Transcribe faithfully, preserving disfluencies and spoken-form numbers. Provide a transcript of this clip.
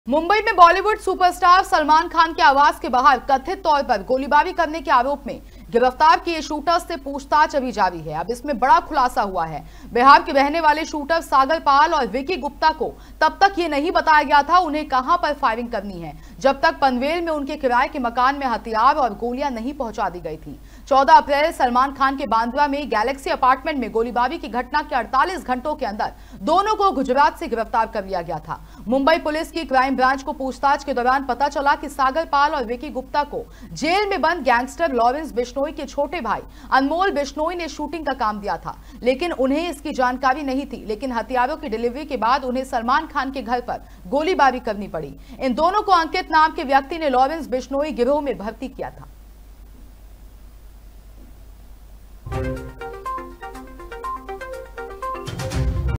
मुंबई में बॉलीवुड सुपरस्टार सलमान खान के आवास के बाहर कथित तौर पर गोलीबारी करने के आरोप में गिरफ्तार किए शूटर्स से पूछताछ अभी जारी है। अब इसमें बड़ा खुलासा हुआ है। बिहार के रहने वाले शूटर सागर पाल और विकी गुप्ता को तब तक ये नहीं बताया गया था उन्हें कहां पर फायरिंग करनी है, जब तक पनवेल में उनके किराए के मकान में हथियार और गोलियां नहीं पहुंचा दी गई थी। चौदह अप्रैल सलमान खान के बांद्रा में गैलेक्सी अपार्टमेंट में गोलीबारी की घटना के अड़तालीस घंटों के अंदर दोनों को गुजरात से गिरफ्तार कर लिया गया था। मुंबई पुलिस की क्राइम ब्रांच को पूछताछ के दौरान पता चला कि सागर पाल और विकी गुप्ता को जेल में बंद गैंगस्टर लॉरेंस बिश्नोई के छोटे भाई अनमोल बिश्नोई ने शूटिंग का काम दिया था, लेकिन उन्हें इसकी जानकारी नहीं थी। लेकिन हथियारों की डिलीवरी के बाद उन्हें सलमान खान के घर पर गोलीबारी करनी पड़ी। इन दोनों को अंकित नाम के व्यक्ति ने लॉरेंस बिश्नोई गिरोह में भर्ती किया था।